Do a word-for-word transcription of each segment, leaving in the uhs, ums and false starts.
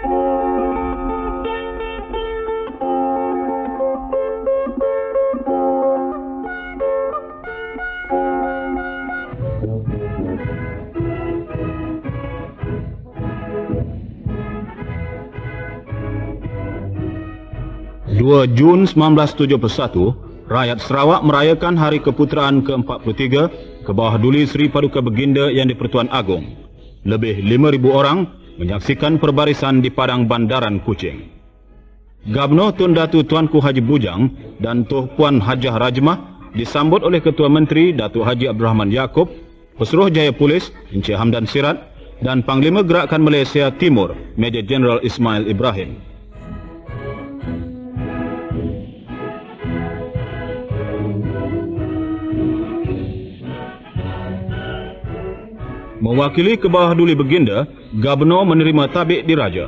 dua Jun seribu sembilan ratus tujuh puluh satu, rakyat Sarawak merayakan Hari Keputeraan ke empat puluh tiga ke bawah duli Seri Paduka Baginda Yang di-Pertuan Agong. Lebih lima ribu orang menyaksikan perbarisan di Padang Bandaran Kuching. Gubernur Tun Datu Tuanku Haji Bujang dan Tuh Puan Hajah Rajmah disambut oleh Ketua Menteri Datuk Haji Abdul Rahman Yaakob, Pesuruh Jaya Polis Encik Hamdan Sirat dan Panglima Gerakan Malaysia Timur Major Jeneral Ismail Ibrahim. Mewakili ke bawah duli Baginda, Gubernur menerima tabik diraja.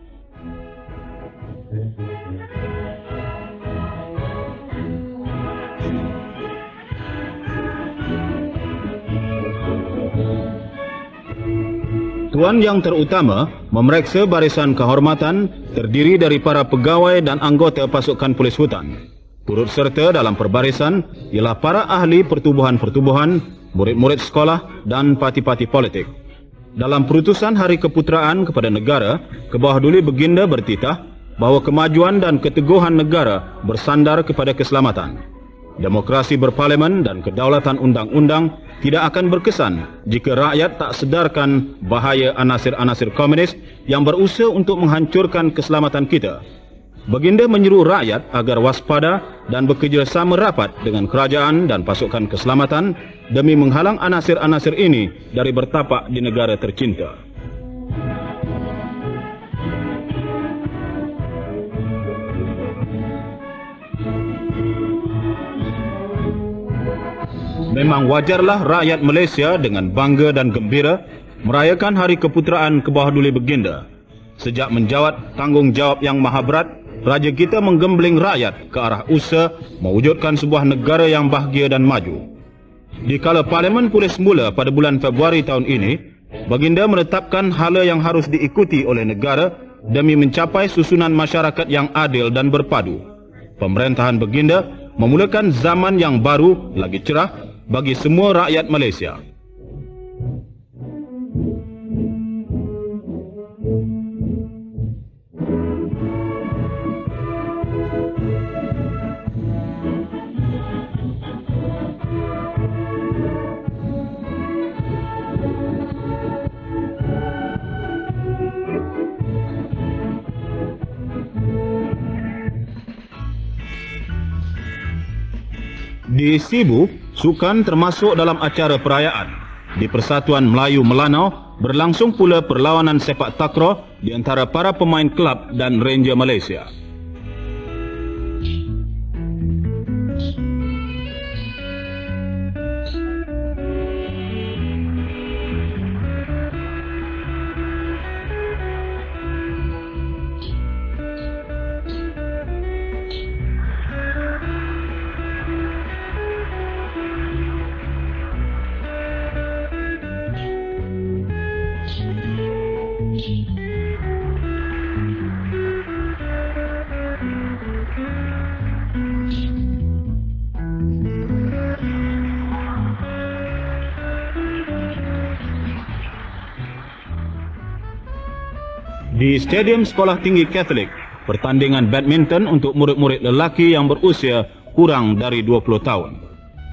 Tuan Yang Terutama memeriksa barisan kehormatan terdiri dari para pegawai dan anggota pasukan polis hutan. Turut serta dalam perbarisan ialah para ahli pertubuhan-pertubuhan, murid-murid sekolah dan parti-parti politik. Dalam perutusan Hari Keputeraan kepada negara, ke bawah duli Baginda bertitah bahawa kemajuan dan keteguhan negara bersandar kepada keselamatan. Demokrasi berparlimen dan kedaulatan undang-undang tidak akan berkesan jika rakyat tak sedarkan bahaya anasir-anasir komunis yang berusaha untuk menghancurkan keselamatan kita. Baginda menyeru rakyat agar waspada dan bekerjasama rapat dengan kerajaan dan pasukan keselamatan demi menghalang anasir-anasir ini dari bertapak di negara tercinta. Memang wajarlah rakyat Malaysia dengan bangga dan gembira merayakan Hari Keputeraan ke bawah duli Baginda. Sejak menjawat tanggungjawab yang maha berat, Raja kita menggembling rakyat ke arah usaha mewujudkan sebuah negara yang bahagia dan maju. Dikala Parlimen pulih semula pada bulan Februari tahun ini, Baginda menetapkan hala yang harus diikuti oleh negara demi mencapai susunan masyarakat yang adil dan berpadu. Pemerintahan Baginda memulakan zaman yang baru lagi cerah bagi semua rakyat Malaysia. Di Sibu, sukan termasuk dalam acara perayaan. Di Persatuan Melayu Melanau, berlangsung pula perlawanan sepak takraw di antara para pemain kelab dan Ranger Malaysia. Di Stadium Sekolah Tinggi Katolik, pertandingan badminton untuk murid-murid lelaki yang berusia kurang dari dua puluh tahun.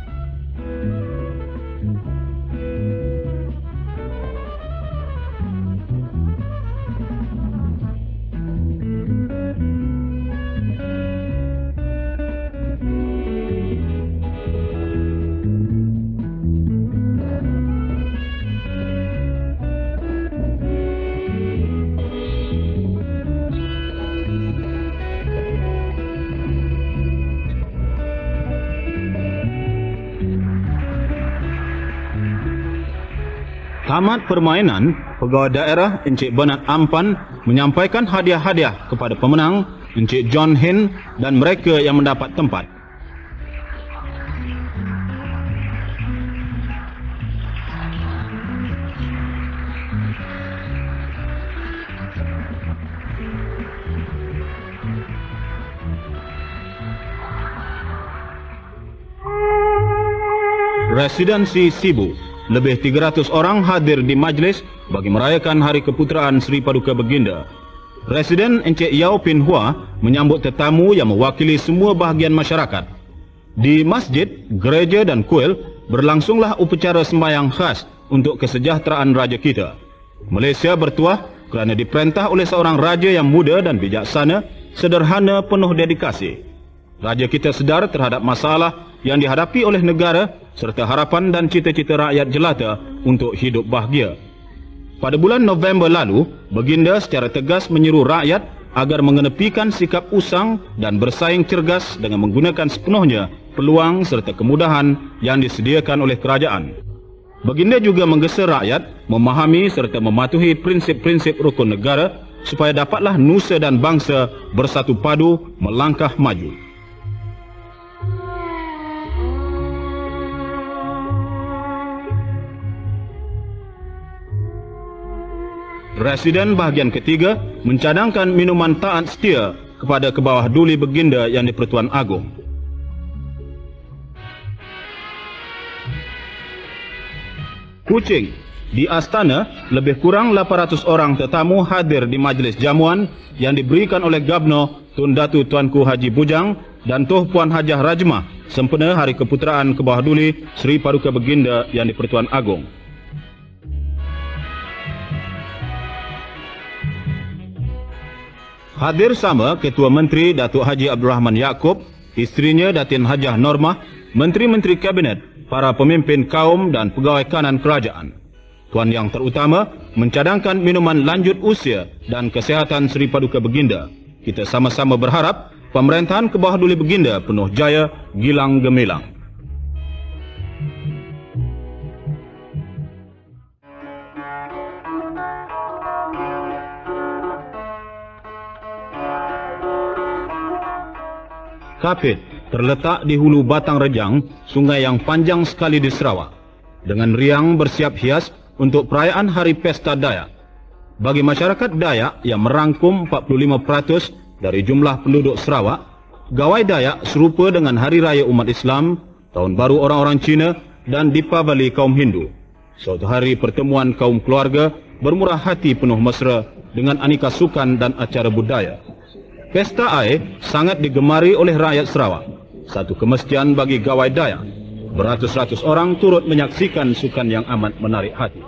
Tamat permainan, Pegawai Daerah Encik Bernard Ampan menyampaikan hadiah-hadiah kepada pemenang Encik John Hin dan mereka yang mendapat tempat. Residensi Sibu, lebih tiga ratus orang hadir di majlis bagi merayakan Hari Keputeraan Sri Paduka Baginda. Residen Encik Yao Pin Hua menyambut tetamu yang mewakili semua bahagian masyarakat. Di masjid, gereja dan kuil berlangsunglah upacara sembahyang khas untuk kesejahteraan raja kita. Malaysia bertuah kerana diperintah oleh seorang raja yang muda dan bijaksana, sederhana, penuh dedikasi. Raja kita sedar terhadap masalah yang dihadapi oleh negara serta harapan dan cita-cita rakyat jelata untuk hidup bahagia. Pada bulan November lalu, Baginda secara tegas menyeru rakyat agar mengenepikan sikap usang dan bersaing cergas dengan menggunakan sepenuhnya peluang serta kemudahan yang disediakan oleh kerajaan. Baginda juga menggesa rakyat memahami serta mematuhi prinsip-prinsip rukun negara supaya dapatlah nusa dan bangsa bersatu padu melangkah maju. Residen bahagian ketiga mencadangkan minuman taat setia kepada kebawah duli Baginda yang di-Pertuan Agong. Kuching, di Astana, lebih kurang lapan ratus orang tetamu hadir di majlis jamuan yang diberikan oleh Gubernur Tun Datu Tuanku Haji Bujang dan Tuh Puan Hajah Rajmah sempena Hari Keputeraan Kebawah Duli Sri Paduka Baginda yang di-Pertuan Agong. Hadir sama Ketua Menteri Datuk Haji Abdul Rahman Yaakob, isterinya Datin Hajah Normah, Menteri-Menteri Kabinet, para pemimpin kaum dan pegawai kanan kerajaan. Tuan Yang terutama mencadangkan minuman lanjut usia dan kesihatan Sri Paduka Baginda. Kita sama-sama berharap pemerintahan Kebawah Duli Baginda penuh jaya, gilang gemilang. Kapit terletak di hulu Batang Rejang, sungai yang panjang sekali di Sarawak. Dengan riang bersiap hias untuk perayaan Hari Pesta Dayak. Bagi masyarakat Dayak yang merangkum empat puluh lima peratus dari jumlah penduduk Sarawak, Gawai Dayak serupa dengan Hari Raya Umat Islam, Tahun Baru orang-orang Cina dan Deepavali kaum Hindu. Suatu hari pertemuan kaum keluarga bermurah hati penuh mesra dengan aneka sukan dan acara budaya. Pesta air sangat digemari oleh rakyat Sarawak. Satu kemestian bagi Gawai Dayak. Beratus-ratus orang turut menyaksikan sukan yang amat menarik hati.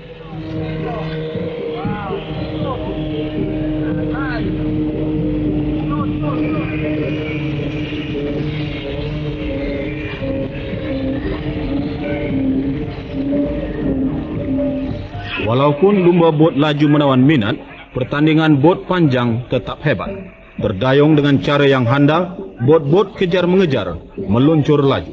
Walaupun lumba bot laju menawan minat, pertandingan bot panjang tetap hebat. Berdayung dengan cara yang handal, bot-bot kejar-mengejar, meluncur laju.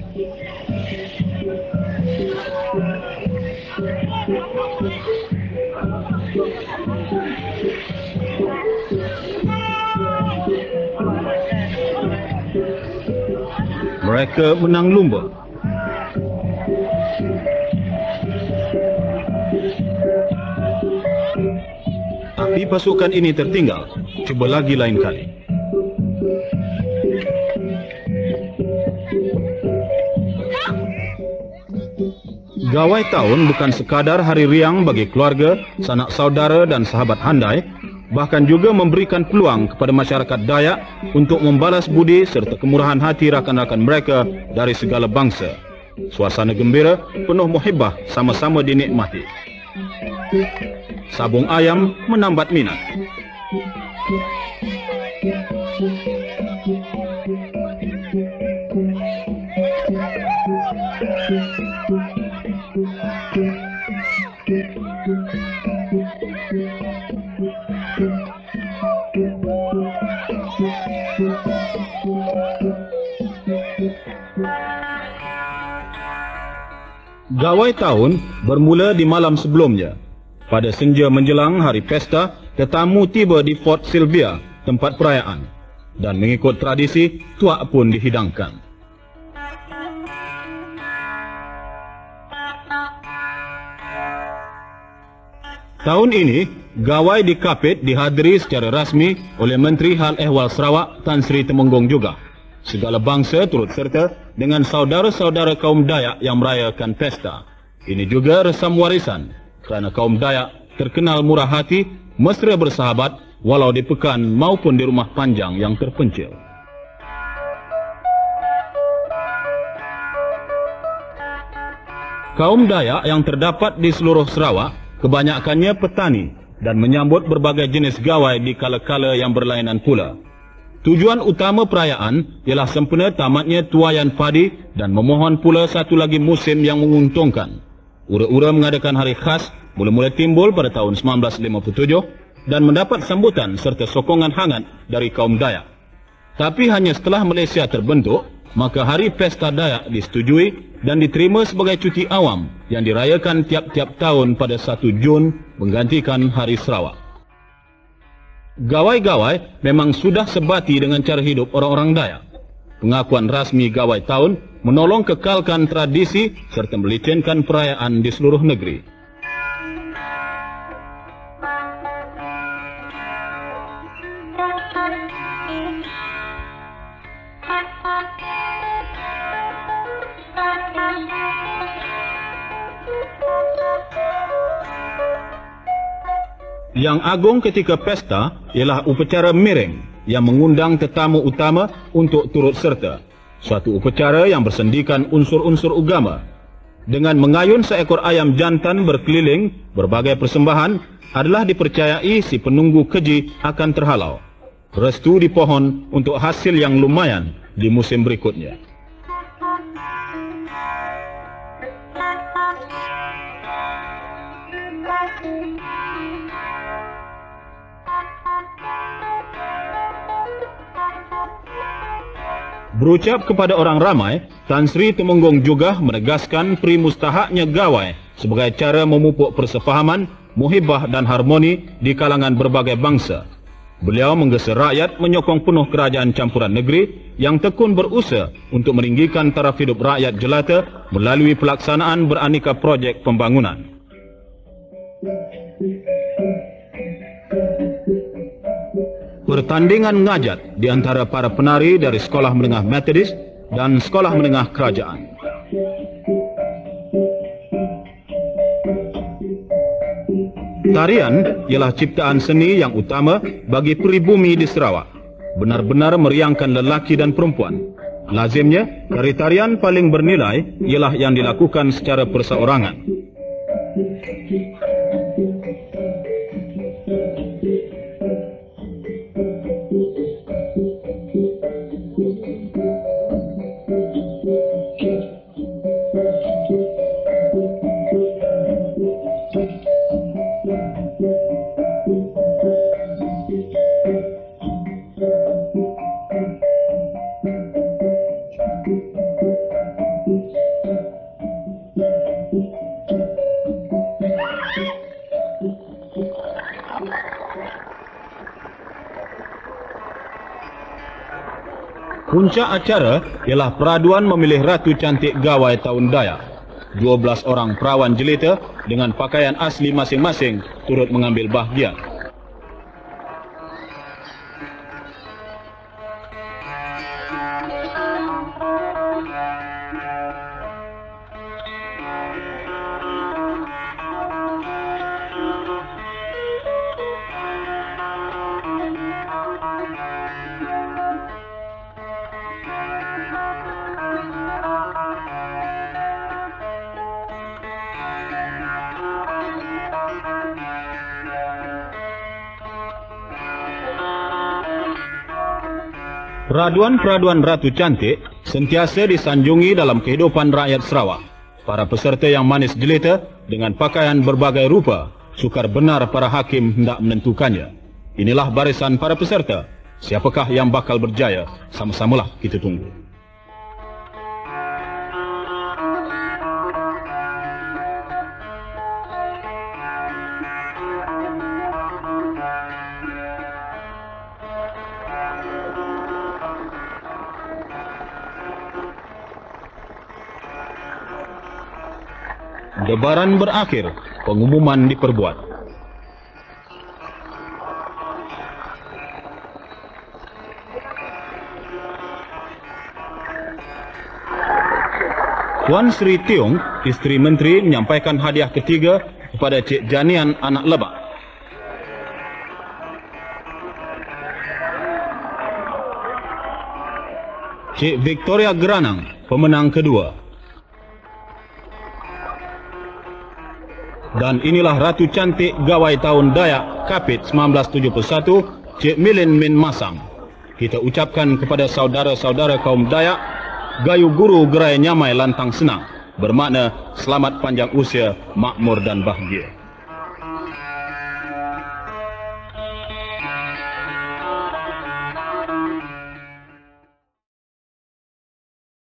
Mereka menang lumba. Tapi pasukan ini tertinggal. Cuba lagi lain kali. Gawai tahun bukan sekadar hari riang bagi keluarga, sanak saudara dan sahabat handai, bahkan juga memberikan peluang kepada masyarakat Dayak untuk membalas budi serta kemurahan hati rakan-rakan mereka dari segala bangsa. Suasana gembira penuh muhibbah sama-sama dinikmati. Sabung ayam menambat minat. Gawai tahun bermula di malam sebelumnya. Pada senja menjelang hari pesta, tetamu tiba di Fort Sylvia, tempat perayaan. Dan mengikut tradisi, tuak pun dihidangkan. Tahun ini, Gawai di Kapit dihadiri secara rasmi oleh Menteri Hal Ehwal Sarawak Tan Sri Temenggung juga. Segala bangsa turut serta dengan saudara-saudara kaum Dayak yang merayakan pesta. Ini juga resam warisan kerana kaum Dayak terkenal murah hati, mesra bersahabat walau di pekan maupun di rumah panjang yang terpencil. Kaum Dayak yang terdapat di seluruh Sarawak kebanyakannya petani dan menyambut berbagai jenis gawai di kala-kala yang berlainan pula. Tujuan utama perayaan ialah sempena tamatnya tuaian padi dan memohon pula satu lagi musim yang menguntungkan. Ura-ura mengadakan hari khas mula-mula timbul pada tahun seribu sembilan ratus lima puluh tujuh dan mendapat sambutan serta sokongan hangat dari kaum Dayak. Tapi hanya setelah Malaysia terbentuk, maka Hari Pesta Dayak disetujui dan diterima sebagai cuti awam yang dirayakan tiap-tiap tahun pada satu Jun menggantikan Hari Sarawak. Gawai-gawai memang sudah sebati dengan cara hidup orang-orang Dayak. Pengakuan rasmi Gawai Tahun menolong kekalkan tradisi serta melicinkan perayaan di seluruh negeri. Yang agung ketika pesta ialah upacara miring yang mengundang tetamu utama untuk turut serta. Suatu upacara yang bersendikan unsur-unsur agama. Dengan mengayun seekor ayam jantan berkeliling, berbagai persembahan adalah dipercayai si penunggu keji akan terhalau. Restu dipohon untuk hasil yang lumayan di musim berikutnya. Berucap kepada orang ramai, Tan Sri Temenggung juga menegaskan peri mustahaknya gawai sebagai cara memupuk persefahaman, muhibah dan harmoni di kalangan berbagai bangsa. Beliau menggesa rakyat menyokong penuh kerajaan campuran negeri yang tekun berusaha untuk meninggikan taraf hidup rakyat jelata melalui pelaksanaan beraneka projek pembangunan. Pertandingan ngajat di antara para penari dari Sekolah Menengah Metodis dan Sekolah Menengah Kerajaan. Tarian ialah ciptaan seni yang utama bagi peribumi di Sarawak. Benar-benar meriangkan lelaki dan perempuan. Lazimnya, tari tarian paling bernilai ialah yang dilakukan secara perseorangan. Puncak acara ialah peraduan memilih Ratu Cantik Gawai Tahun Dayak. dua belas orang perawan jelita dengan pakaian asli masing-masing turut mengambil bahagian. Peraduan-peraduan Ratu Cantik sentiasa disanjungi dalam kehidupan rakyat Sarawak. Para peserta yang manis jelita dengan pakaian berbagai rupa, sukar benar para hakim hendak menentukannya. Inilah barisan para peserta. Siapakah yang bakal berjaya? Sama-samalah kita tunggu. Debaran berakhir, pengumuman diperbuat. Puan Sri Tiong, isteri menteri, menyampaikan hadiah ketiga kepada Cik Janian Anak Lebak. Cik Victoria Geranang, pemenang kedua. Dan inilah Ratu Cantik Gawai Tahun Dayak Kapit seribu sembilan ratus tujuh puluh satu, Cik Milin Min Masang. Kita ucapkan kepada saudara-saudara kaum Dayak, Gayu Guru Gerai Nyamai Lantang Senang, bermakna selamat panjang usia, makmur dan bahagia.